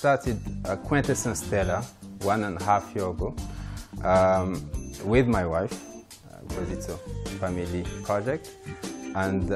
started Quintessence Stella 1.5 years ago with my wife, because it's a family project. And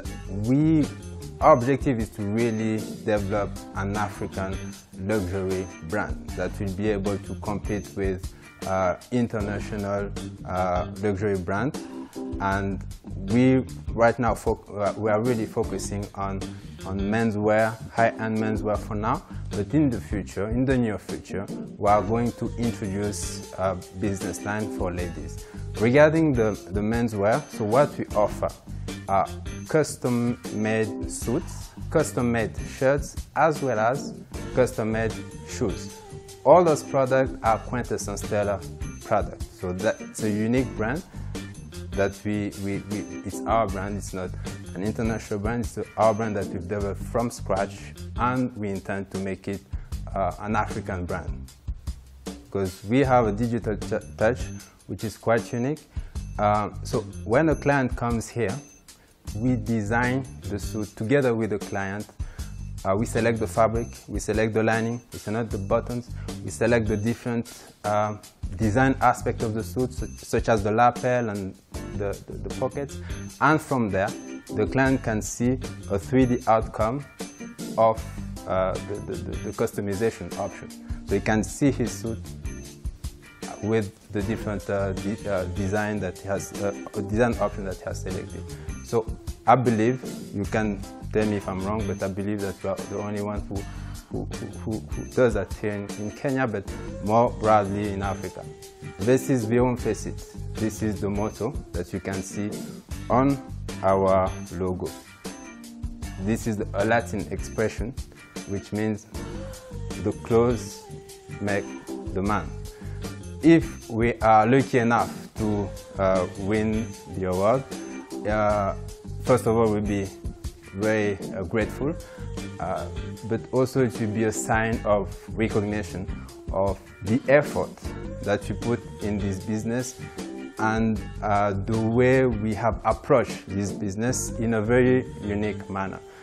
our objective is to really develop an African luxury brand that will be able to compete with international luxury brand. And right now we are really focusing on menswear, high-end menswear for now, but in the future, in the near future, we are going to introduce a business line for ladies. Regarding the menswear, so what we offer are custom-made suits, custom-made shirts, as well as custom-made shoes. All those products are Quintessence Stella products, so that's a unique brand that it's our brand, it's not an international brand, it's our brand that we've developed from scratch, and we intend to make it an African brand. Because we have a digital touch, which is quite unique. So when a client comes here, we design the suit together with the client. We select the fabric, we select the lining, we select the buttons, we select the different design aspect of the suit, such as the lapel and the pockets. And from there, the client can see a 3D outcome of the customization option. So he can see his suit with the different design that he has, design option that he has selected. So I believe, you can tell me if I'm wrong, but I believe that we are the only one who does that here in Kenya, but more broadly in Africa. This is Vion Facit. This is the motto that you can see on our logo. This is a Latin expression, which means the clothes make the man. If we are lucky enough to win the award, first of all, we'll be very grateful, but also it will be a sign of recognition of the effort that you put in this business and the way we have approached this business in a very unique manner.